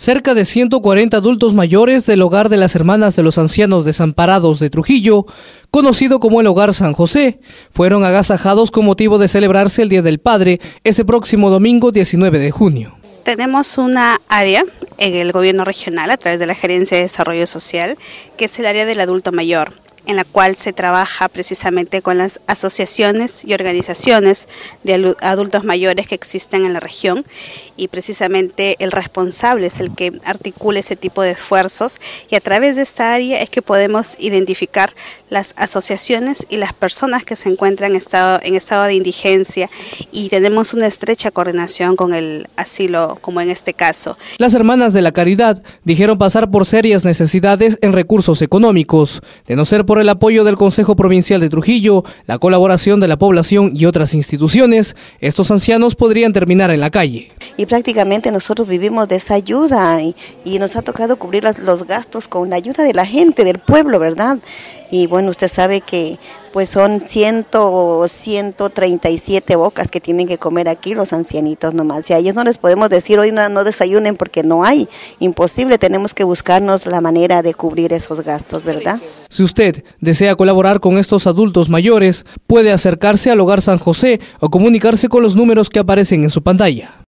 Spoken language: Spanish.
Cerca de 140 adultos mayores del Hogar de las Hermanas de los Ancianos Desamparados de Trujillo, conocido como el Hogar San José, fueron agasajados con motivo de celebrarse el Día del Padre este próximo domingo 19 de junio. Tenemos una área en el gobierno regional a través de la Gerencia de Desarrollo Social, que es el área del adulto mayor, en la cual se trabaja precisamente con las asociaciones y organizaciones de adultos mayores que existen en la región, y precisamente el responsable es el que articula ese tipo de esfuerzos, y a través de esta área es que podemos identificar las asociaciones y las personas que se encuentran en estado de indigencia, y tenemos una estrecha coordinación con el asilo, como en este caso. Las Hermanas de la Caridad dijeron pasar por serias necesidades en recursos económicos, de no ser por el apoyo del Consejo Provincial de Trujillo, la colaboración de la población y otras instituciones, estos ancianos podrían terminar en la calle. Y prácticamente nosotros vivimos de esa ayuda y nos ha tocado cubrir los gastos con la ayuda de la gente, del pueblo, ¿verdad? Y bueno, usted sabe que pues son 137 bocas que tienen que comer aquí los ancianitos nomás. Y a ellos no les podemos decir hoy no desayunen porque no hay, imposible, tenemos que buscarnos la manera de cubrir esos gastos, ¿verdad? Si usted desea colaborar con estos adultos mayores, puede acercarse al Hogar San José o comunicarse con los números que aparecen en su pantalla.